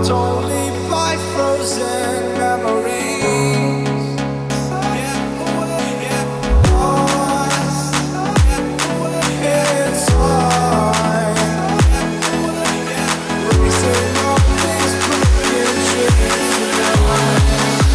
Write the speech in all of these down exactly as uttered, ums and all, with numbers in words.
only by frozen memories. Lost in time, racing all these broken dreams tonight.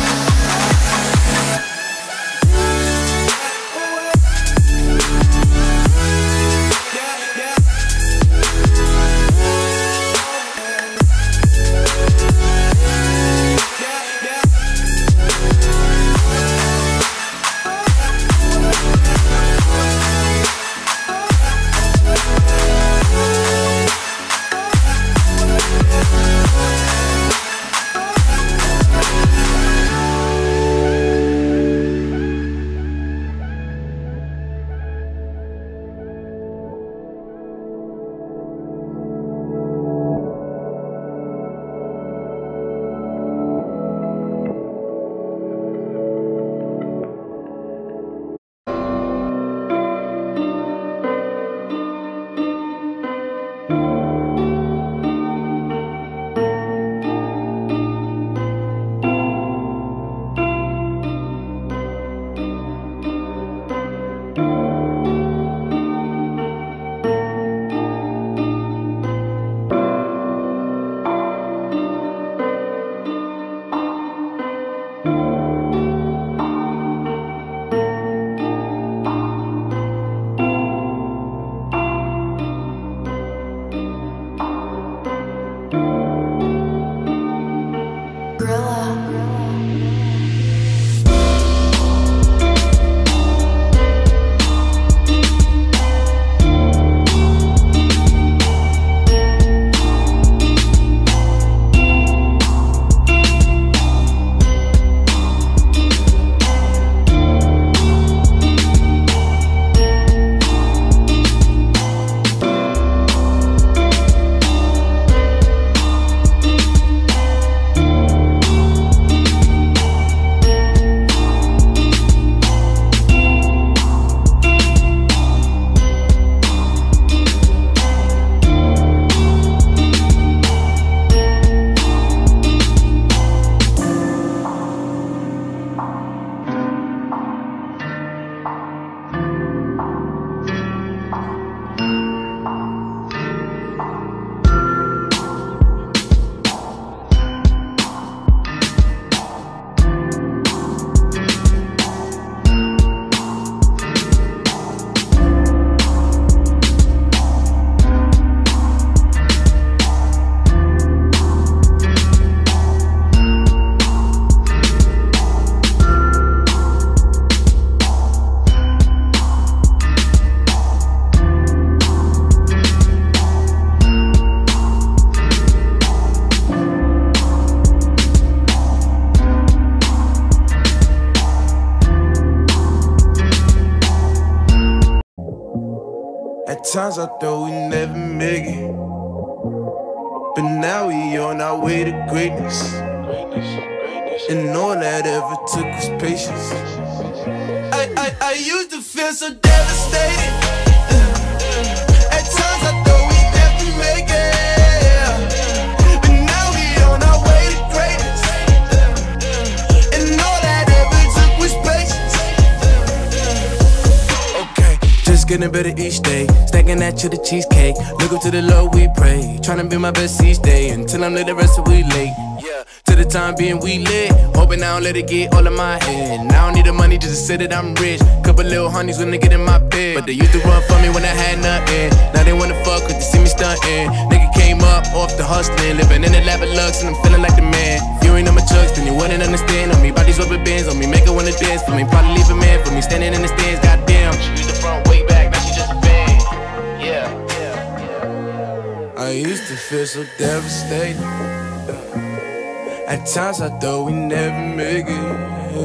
At times I thought we never make it, but now we on our way to greatness. And all that ever took was patience. I, I, I used to feel so devastated. At times I thought we never make it, but now we on our way to greatness. And all that ever took was patience. Okay, just getting better each day, stacking that to the cheesecake. Look up to the Lord we pray, trying to be my best each day until I'm late the rest of we late. Yeah, to the time being we lit, hoping I don't let it get all of my head. And I don't need the money just to say that I'm rich. Couple little honeys when they get in my bed, but they used to run for me when I had nothing. Now they wanna fuck cause they see me stunting. Nigga came up off the hustling, living in the lap of lux and I'm feeling like the man. If you ain't on my chucks, then you wouldn't understand. On me, bodies rubber bands on me, make her wanna dance for me. Probably leave a man for me, standing in the stands, goddamn. She used the front way back, now she just a bang. Yeah, yeah, yeah. I used to feel so devastated. At times I thought we never make it.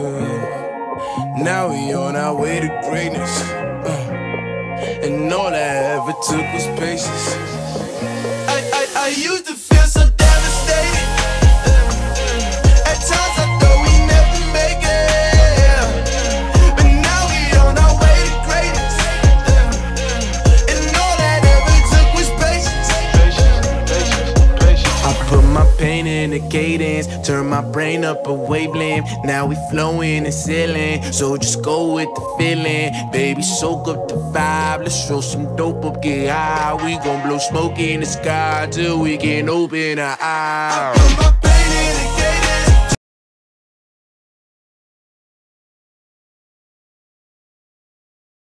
Now we on our way to greatness. And all I ever took was patience. I, I, I used to feel so devastated. At times I thought we never make it, but now we on our way to greatness. And all that ever took was patience. Patience, patience, patience. I put my pain in the cadence, turn my brain up a wavelength. Now we flowing and sailing, so just go with the feeling. Baby, soak up the vibe, let's throw some dope up, get high. We gon' blow smoke in the sky till we can open our eyes. I put my pain in the